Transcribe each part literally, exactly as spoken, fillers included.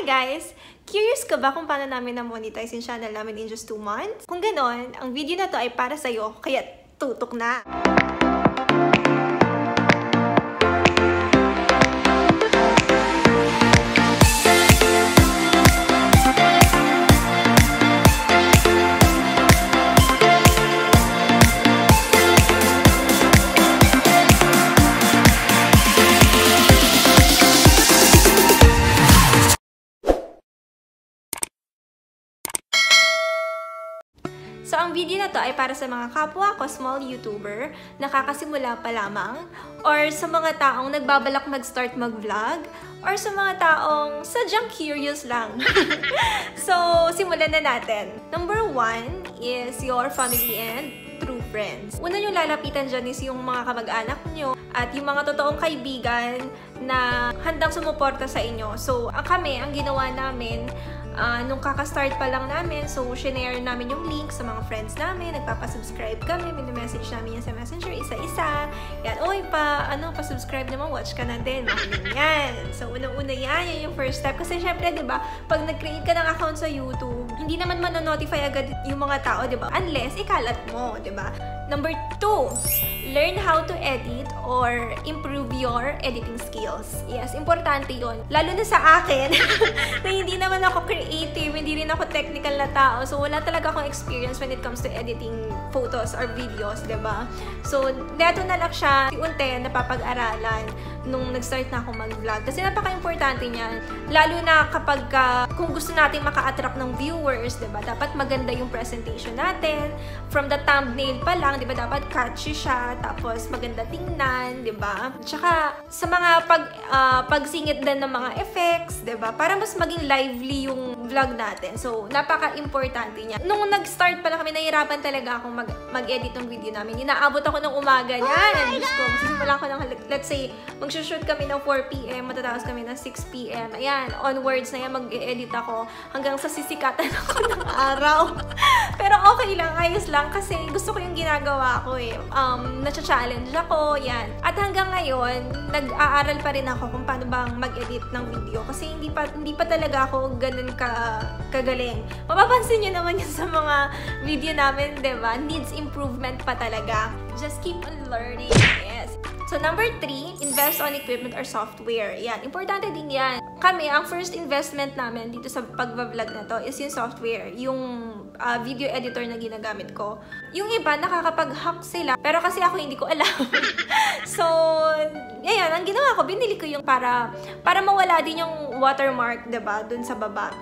Hi guys! Curious ka ba kung paano namin na-monetize yung channel namin in just two months? Kung ganon, ang video na to ay para sa'yo, kaya tutok na! So, ang video na to ay para sa mga kapwa ko small YouTuber, nakakasimula pa lamang, or sa mga taong nagbabalak mag-start mag-vlog, or sa mga taong sadyang curious lang. So, simulan na natin. Number one is your family and true friends. Una yung lalapitan dyan is yung mga kamag-anak nyo at yung mga totoong kaibigan na handang sumuporta sa inyo. So, kami, ang ginawa namin, Uh, nung kaka-start pa lang namin, so, shinare namin yung link sa mga friends namin, nagpapasubscribe kami, minamessage namin yan sa Messenger, isa-isa. Yan, oy pa, ano, pa-subscribe naman, watch ka na din, mga yan. So, unang-una yan, yan yung first step. Kasi, syempre, di ba, pag nag-create ka ng account sa YouTube, hindi naman manonotify agad yung mga tao, di ba? Unless, ikalat mo, di ba? Number two, learn how to edit or improve your editing skills. Yes, importante yun. Lalo na sa akin, na hindi naman ako creative, hindi rin ako technical na tao. So, wala talaga akong experience when it comes to editing photos or videos, diba? So, neto na lang siya, unti, napapag-aralan nung nag-start na ako mag-vlog. Kasi napaka-importante niyan. Lalo na kapag, uh, kung gusto natin maka-attract ng viewers, diba? Dapat maganda yung presentation natin. From the thumbnail pa lang, diba? Dapat catchy siya. Tapos, maganda tingnan, diba? Tsaka, sa mga pag, uh, pagsingit din ng mga effects, diba? Para mas maging lively yung vlog natin. So, napaka-importante niya. Nung nag-start pa lang kami, nahirapan talaga akong mag mag-edit ng video namin. Inaabot ako ng umaga niyan. Oh Diyos ko, magsisimula ako ng, let's say, mag-shoot kami ng four p m, matatapos kami ng six p m Ayan, onwards na yan, mag-edit ako hanggang sa sisikatan ako ng araw. Pero okay lang, ayos lang, kasi gusto ko yung ginagawa ko eh. Um, Nacha-challenge ako, yan. At hanggang ngayon, nag-aaral pa rin ako kung paano bang mag-edit ng video. Kasi hindi pa, hindi pa talaga ako ganun ka, kagaling. Mapapansin nyo naman yun sa mga video namin, diba? Needs improvement pa talaga. Just keep on learning, yes. So, number three, invest on equipment or software. Yan, importante din yan. Kami, ang first investment namin dito sa pag-vlog na to is yung software, yung uh, video editor na ginagamit ko. Yung iba, nakakapag-hack sila, pero kasi ako hindi ko alam. So, ayan, ang ginawa ko, binili ko yung para, para mawala din yung watermark, diba, dun sa baba.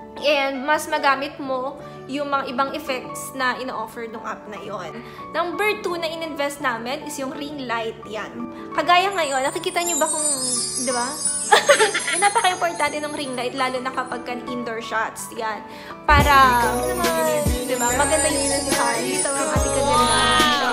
And mas magamit mo yung mga ibang effects na ino-offer ng app na yon. Number two na in-invest namin is yung ring light. Yan. Kagaya ngayon, nakikita nyo ba kung, di ba? Yung napaka-importante ng ring light, lalo na kapag kan indoor shots. Yan. Para, di ba? Maganda yung design. Dito ang ating kaganda.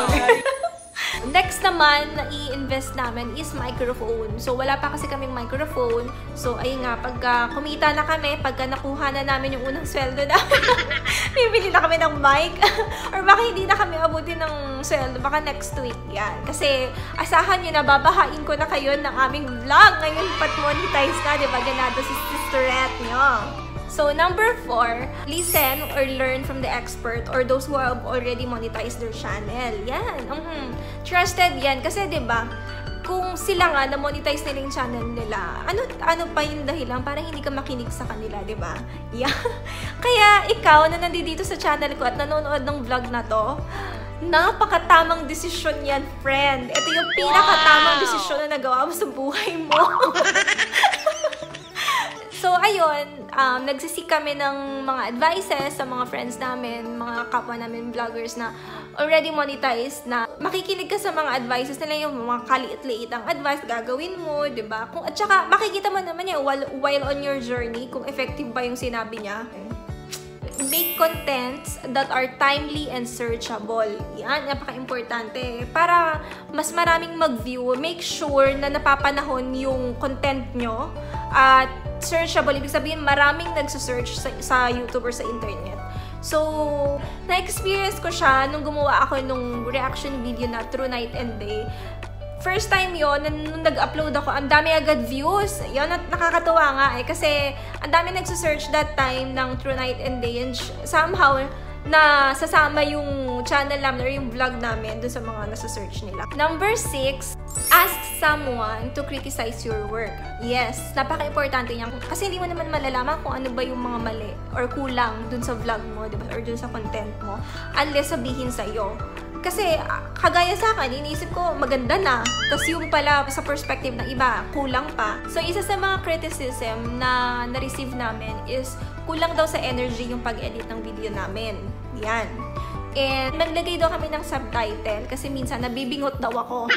Next naman na i-invest namin is microphone. So, wala pa kasi kaming microphone. So, ayun nga, pagka kumita na kami, pagka nakuha na namin yung unang sweldo namin, bibili na kami ng mic. Or baka hindi na kami abutin ng sweldo, baka next week. Yan. Kasi, asahan nyo na, babahain ko na kayo ng aming vlog. Ngayon, pat monetize na, diba? Ganado si sisterette nyo. So, number four, listen or learn from the expert or those who have already monetized their channel. Yan. Mm-hmm. Trusted yan. Kasi, diba, kung sila nga na-monetize nila yung channel nila, ano, ano pa yung dahilan para hindi ka makinig sa kanila, diba? Yeah. Kaya, ikaw na nandito sa channel ko at nanonood ng vlog na to, napakatamang desisyon yan, friend. Ito yung pinakatamang desisyon na nagawa mo sa buhay mo. So, ayun, um, nagsisik kami ng mga advices sa mga friends namin, mga kapwa namin vloggers na already monetized, na makikinig ka sa mga advices nila, yung mga kaliit-liit ang advice, gagawin mo, diba? Kung, at saka, makikita mo naman yan while, while on your journey, kung effective ba yung sinabi niya. Make contents that are timely and searchable. Yan, napaka-importante. Para mas maraming mag-view, make sure na napapanahon yung content nyo at searchable. Ibig sabihin, maraming nagsusearch sa, sa YouTube or sa internet. So, na-experience ko siya nung gumawa ako nung reaction video na True Night and Day. first time yon nung nag-upload ako, ang dami agad views. Yun, nakakatuwa nga eh. Kasi ang dami nagsusearch that time ng True Night and Day. And somehow, na sasama yung channel namin or yung vlog namin dun sa mga nasa-search nila. Number six, ask someone to criticize your work. Yes, napaka-importante niya. Kasi hindi mo naman malalaman kung ano ba yung mga mali or kulang dun sa vlog mo, diba? Or dun sa content mo, unless sabihin sa'yo. Kasi, kagaya sa akin, iniisip ko, maganda na. Tapos yung pala, sa perspective ng iba, kulang pa. So, isa sa mga criticism na na-receive namin is, kulang daw sa energy yung pag-edit ng video namin. Yan. And, naglagay daw kami ng subtitle kasi minsan nabibingot daw ako.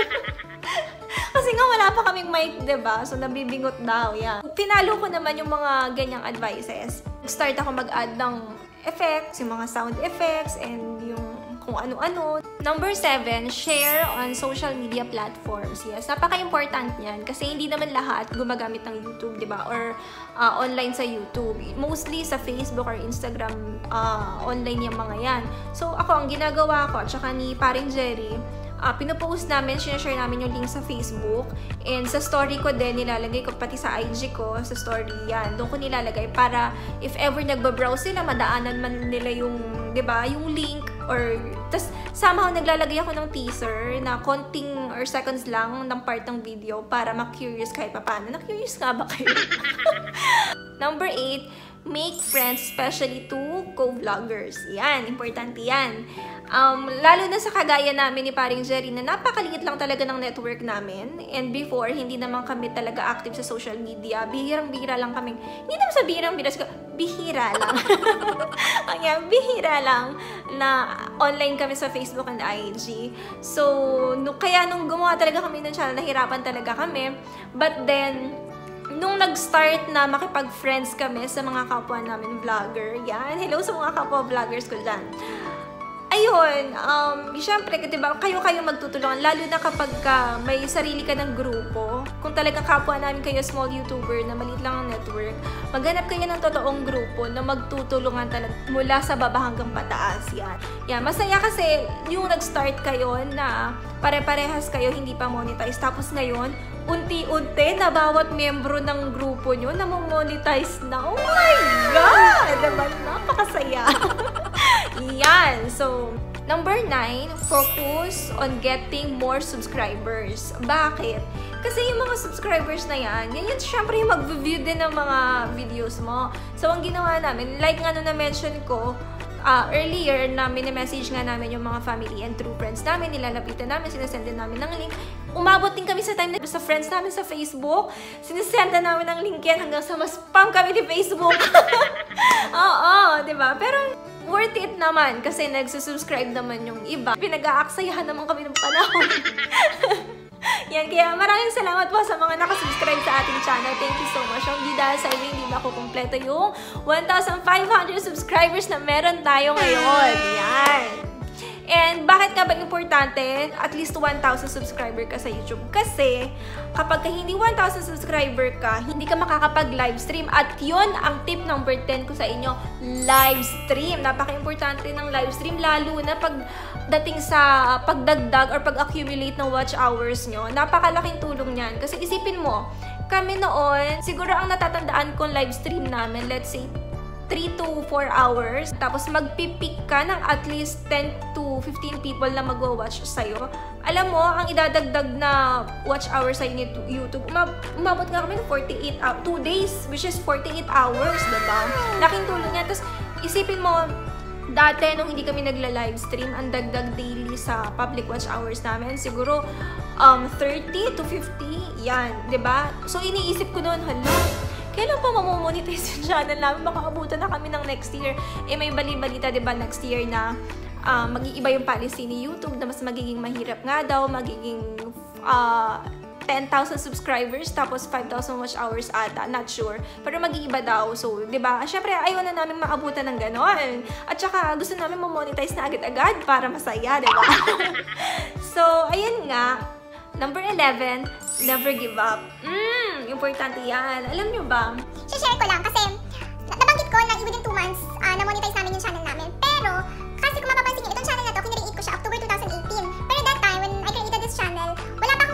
Kasi nga wala pa kaming mic, diba? So, nabibingot daw. Yan. Pinalo ko naman yung mga ganyang advices. Start ako mag-add ng effects, yung mga sound effects, and yung kung ano-ano. Number seven, share on social media platforms. Yes, napaka-important yan kasi hindi naman lahat gumagamit ng YouTube, di ba? Or uh, online sa YouTube. Mostly sa Facebook or Instagram, uh, online yung mga yan. So, ako, ang ginagawa ko, at saka ni paring Jerry, Uh, pinopost namin, sinashare namin yung link sa Facebook, and sa story ko din, nilalagay ko, pati sa I G ko, sa story yan, doon ko nilalagay para if ever nagbabrowse sila, madaanan man nila yung, di ba, yung link, or, tas somehow naglalagay ako ng teaser na konting or seconds lang ng part ng video para ma-curious kahit pa paano. Na-curious nga ba kayo? Number eight, make friends, especially to co-vloggers. Yan, importante yan. Um, lalo na sa kagaya namin ni paring Jerry na napakaliit lang talaga ng network namin. And before, hindi naman kami talaga active sa social media. Bihirang-bihira lang kami. Hindi naman sa bihirang-bihira, bihira lang. Ayan, bihira lang na online kami sa Facebook and I G. So, no, kaya nung gumawa talaga kami ng channel, nahirapan talaga kami. But then, nung nag-start na makipag-friends kami sa mga kapwa namin vlogger, yan, hello sa mga kapwa vloggers ko dyan. Ayun, um, syempre, diba, kayo-kayo magtutulungan, lalo na kapag ka may sarili ka ng grupo. Kung talagang kapwa namin kayo, small YouTuber na maliit lang ang network, maghanap kayo ng totoong grupo na magtutulungan talaga mula sa baba hanggang pataas. Yan. Yan, masaya kasi yung nag-start kayo na pare-parehas kayo, hindi pa monetize. Tapos ngayon, unti-unti na bawat membro ng grupo nyo na monetize na. Oh my God! Diba? Napakasaya. Yan. So, number nine, focus on getting more subscribers. Bakit? Kasi yung mga subscribers na yan, yan yun syempre yung mag-view din ng mga videos mo. So, ang ginawa namin, like nga nung na-mention ko, Uh, earlier na mini-message nga namin yung mga family and true friends namin, nilalapitan namin, sinesend din namin ng link. Umabot din kami sa time na sa friends namin sa Facebook, sinesend namin ng link yan hanggang sa ma-spam kami ni Facebook. Oo, diba? Pero worth it naman kasi nagsusubscribe naman yung iba. Pinag-aaksayahan naman kami ng panahon. Yan, kaya maraming salamat po sa mga nakasubscribe sa ating channel. Thank you so much. Hindi dahil sa inyo, hindi ako kumpleto yung one thousand five hundred subscribers na meron tayo ngayon. Yan. And bakit nga ba importante at least one thousand subscriber ka sa YouTube? Kasi kapag ka hindi one thousand subscriber ka, hindi ka makakapag-livestream. At yun ang tip number ten ko sa inyo, livestream. Napaka-importante ng livestream, lalo na pag dating sa pagdagdag or pag-accumulate ng watch hours nyo. Napakalaking tulong niyan. Kasi isipin mo, kami noon, siguro ang natatandaan kong livestream namin, let's say, three to four hours. Tapos magpipick ka ng at least ten to fifteen people na mag-watch sa'yo. Alam mo, ang idadagdag na watch hours sa YouTube, umabot nga kami ng forty-eight hours, two days, which is forty-eight hours, diba? Laking tulong yan. Tapos isipin mo, dati nung hindi kami nagla-livestream, ang dagdag daily sa public watch hours namin, siguro um, thirty to fifty, yan, diba? So iniisip ko noon, hala, kailan pa mamomonetize yung channel namin? Baka abutan na kami ng next year. Eh, may bali-balita, diba, next year na uh, mag-iiba yung policy ni YouTube na mas magiging mahirap nga daw, magiging uh, ten thousand subscribers, tapos five thousand watch hours ata. Not sure. Pero mag-iiba daw. So, diba? Siyempre, ayaw na namin maabutan ng ganon. At saka, gusto namin mamonetize na agad-agad para masaya, diba? So, ayun nga. Number eleven, never give up. Mmm, importante yan. Alam nyo ba? Share ko lang kasi nabanggit ko na within two months uh, na-monetize namin yung channel namin. Pero, kasi kung mapapansin nyo, itong channel na to, kinreate ko siya October two thousand eighteen. Pero that time, when I created this channel, wala pa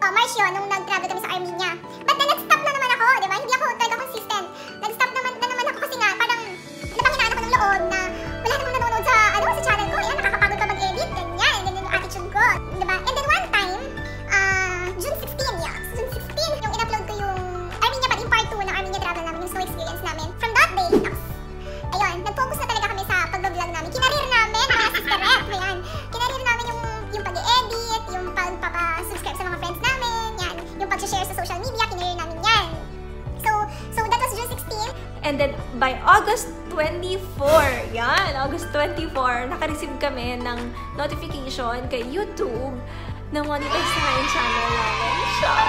uh, March yun, nung nag-travel kami sa Armenia. But then, nag-stop na naman ako, di ba? Hindi ako talaga consistent. Nag-stop naman na naman ako kasi nga, parang napanghinaan ako ng loob na wala namang nanonood sa, ano, sa channel ko. Yan, nakakapagod ka mag-edit, ganyan. Ganyan yung attitude ko, di ba? And then one time, uh, June sixteenth, yeah. June sixteenth, yung in-upload ko yung Armenia pa, yung part two ng Armenia travel namin, yung snow experience namin. From that day, ayun, nag-focus na talaga kami sa pag-vlog namin. Kinarir namin, mga sisterette, ayan. Kinarir namin yung, yung pag-edit, yung pagpapa-subscribe sa mga friends namin, yan. Yung pag-share sa social media, kinarir namin yan. So, so that was June sixteenth. And then, by August twenty-fourth, yan, August twenty-fourth, naka-receive kami ng notification kay YouTube na monetize na yung channel namin. Shock!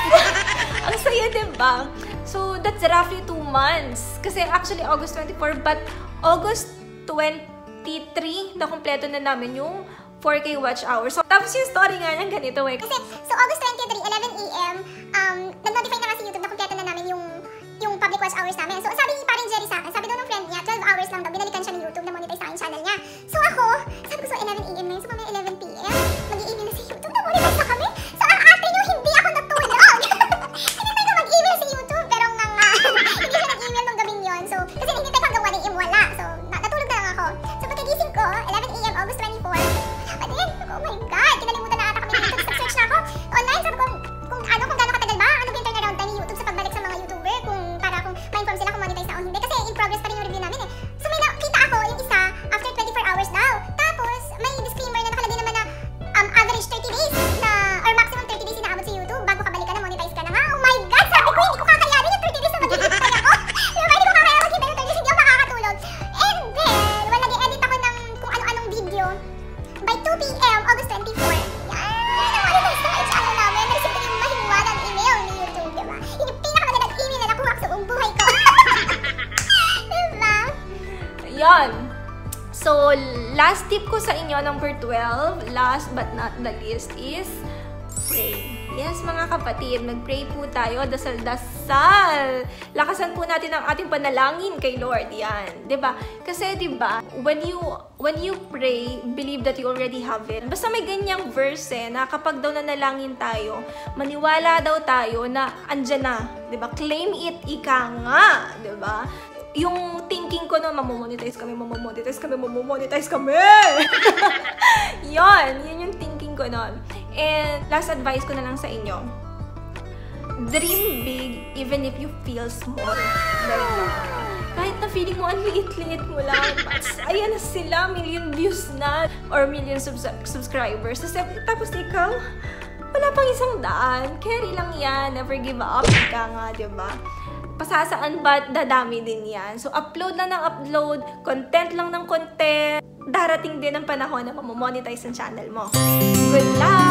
Ang saya, diba? So, that's roughly two months. Kasi actually, August twenty-fourth, but August twenty-third, na kompleto na namin yung four K watch hours. So, tapos yung story nga niyang ganito, eh. Kasi, so August twenty-third, eleven A M, um, nag-notify na kasi YouTube na kompleto na namin yung yung public watch hours namin. So, sabi ni parang Jerry sa akin, sabi daw ng friend niya, twelve hours lang daw, binalikan siya ni YouTube na monetize sa akin channel niya. So, ako, sabi ko, so eleven A M na yun, so mamaya eleven P M, mag-i-email na sa YouTube na monetize na kami. So, ang ate nyo, hindi ako natulog. Hinintay ko mag-email sa YouTube, pero nga nga, hindi siya nag-email nung gabing yun. So, kasi hinintay ko hanggang one A M, wala. So, na- natulog na lang ako. So, pagkagising ko, eleven A M, August twenty-fourth, wala pa din. Oh my God, kinalimutan na ata kami ng YouTube. Search na ako online, sabi ko, kung ano, kung gano'ng katagal ba, ano ba yung turnaround time ni YouTube sa pagbalik sa mga YouTuber, kung para kung ma-inform sila kung monetize na o hindi. Kasi in progress pa rin yung review namin eh. So, may nakita ako, yung isa, after twenty-four hours daw. Tapos, may disclaimer na nakalagay naman na um, average thirty days na, or maximum thirty days inaabot sa YouTube bago ka balikan na monetize ka na nga. Oh my God, sabi ko, hindi ko kakayanin yung thirty days na mag-hintay ako. Di ba, hindi ko kakayanin mag-hintay yung thirty days, hindi ako makakatulog. And then, wala nag-edit ako ng kung ano-anong video. By two P M, August twenty-fourth, yan, monetize na yung channel namin. Narisip ko yung mahiwagang email ni YouTube, di ba? Yun yung pinakamagandang email na nakuha ko sa buong buhay ko. Diba? Yan. So, last tip ko sa inyo, number twelve, last but not the least, is pray. Yes, mga kapatid, mag-pray po tayo, dasal-dasal. Lakasan po natin ang ating panalangin kay Lord, yan. Diba? Kasi, diba, when you, when you pray, believe that you already have it. Basta may ganyang verse, eh, na kapag daw nanalangin tayo, maniwala daw tayo na andyan na. Diba? Claim it, ika nga. Diba? Yung thinking ko na mamomonetize kami, mamomonetize kami, mamomonetize kami. Yon, yun yung thinking ko nun. And last advice ko na lang sa inyo, dream big even if you feel small. Like, kahit na feeling mo ang liit-liit mo lang, ayan na sila, million views na, or million subs subscribers. Tapos ikaw, wala pang isang daan. Carry lang yan, never give up. Ika nga, diba? Pasasaan ba, dadami din yan. So, upload na ng upload, content lang ng content. Darating din ang panahon na mamonetize ang channel mo. Good luck!